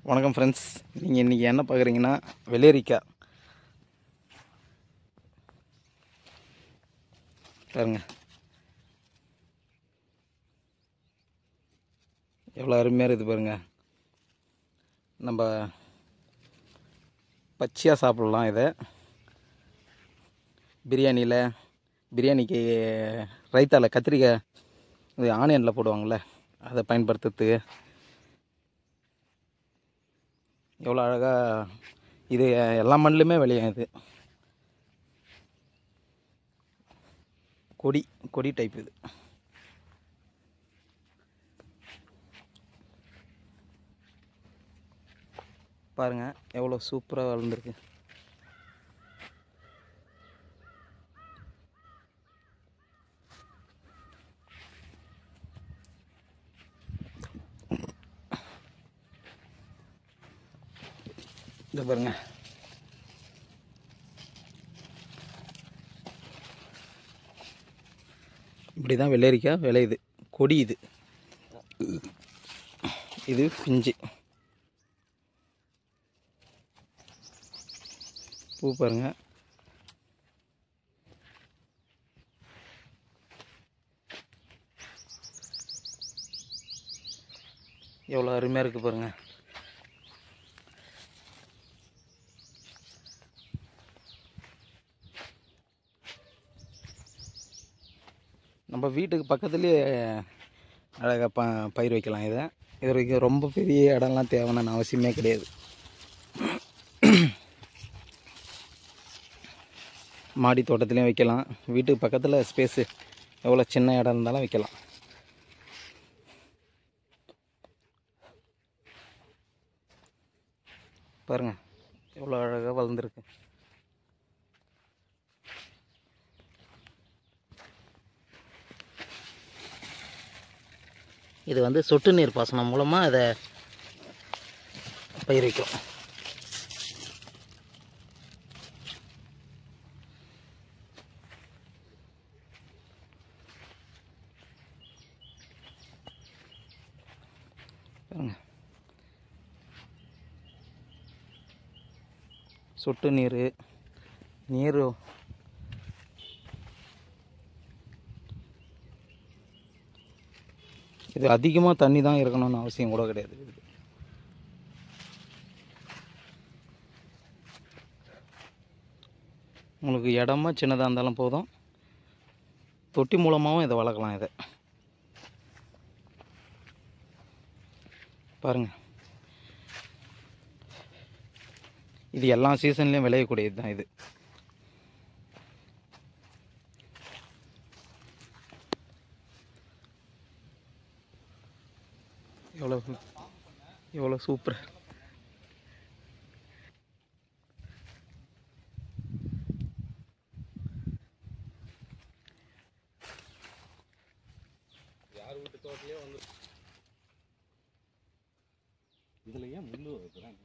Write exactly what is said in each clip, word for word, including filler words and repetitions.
வணக்கம் ஃப்ரெண்ட்ஸ், நீங்கள் இன்றைக்கி என்ன பார்க்குறீங்கன்னா வெள்ளரிக்காய் பாருங்க, எவ்வளோ அருமையாக இருக்குது பாருங்கள். நம்ம பச்சையாக சாப்பிட்லாம். இதை பிரியாணியில் பிரியாணிக்கு ரைத்தாவில் கத்திரிக்காய் இது ஆனியனில் போடுவாங்கள்ல, அதை பயன்படுத்துறதுக்கு எவ்வளோ அழகாக இது எல்லா மண்ணிலுமே விளையும். இது கொடி கொடி டைப். இது பாருங்கள் எவ்வளோ சூப்பராக வளர்ந்துருக்கு. இது பாருங்க, இப்படி தான் வெள்ளரிக்காய் விளையுது. கொடி இது இது பிஞ்சு பூ பாருங்க. எவ்வளோ அருமையாக இருக்குது பாருங்க. நம்ம வீட்டுக்கு பக்கத்துலேயே அழகாக ப பயிர் வைக்கலாம். இதை இது வரைக்கும் ரொம்ப பெரிய இடம்லாம் தேவைன்னு அவசியமே கிடையாது. மாடி தோட்டத்துலேயும் வைக்கலாம். வீட்டுக்கு பக்கத்தில் ஸ்பேஸு எவ்வளோ சின்ன இடம் இருந்தாலும் வைக்கலாம். பாருங்கள் எவ்வளோ அழகாக வளர்ந்துருக்கு. இது வந்து சொட்டு நீர் பாசனம் மூலமாக அதை பயிர் வைக்கும். சொட்டு நீர் நீர் இது அதிகமாக தண்ணி தான் இருக்கணும்னு அவசியம் கூட கிடையாது. உங்களுக்கு இடமா சின்னதாக இருந்தாலும் போதும். தொட்டி மூலமாகவும் இதை வளர்க்கலாம். இதை பாருங்கள், இது எல்லா சீசன்லேயும் விளையக்கூடியது தான். இது எவ்வளோ எவ்வளோ சூப்பர். யார் வீட்டு தோட்டலையே வந்து இதில் ஏன் முள்ளு வைக்கிறாங்க?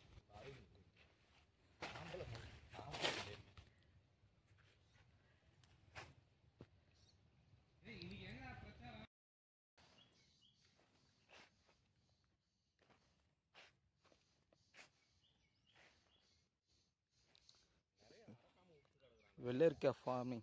வெள்ளரிக்காய் ஃபார்மிங்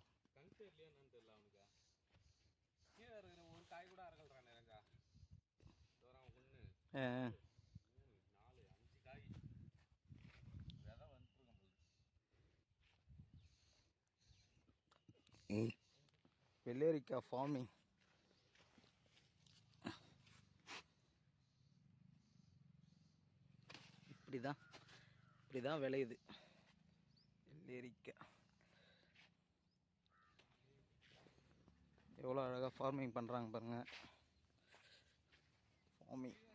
வெள்ளரிக்காய் ஃபார்மிங் இப்படி தான் இப்படி தான் விளையுது வெள்ளரிக்காய். எவ்வளோ அழகாக ஃபார்மிங் பண்ணுறாங்க பாருங்கள். ஃபார்மிங்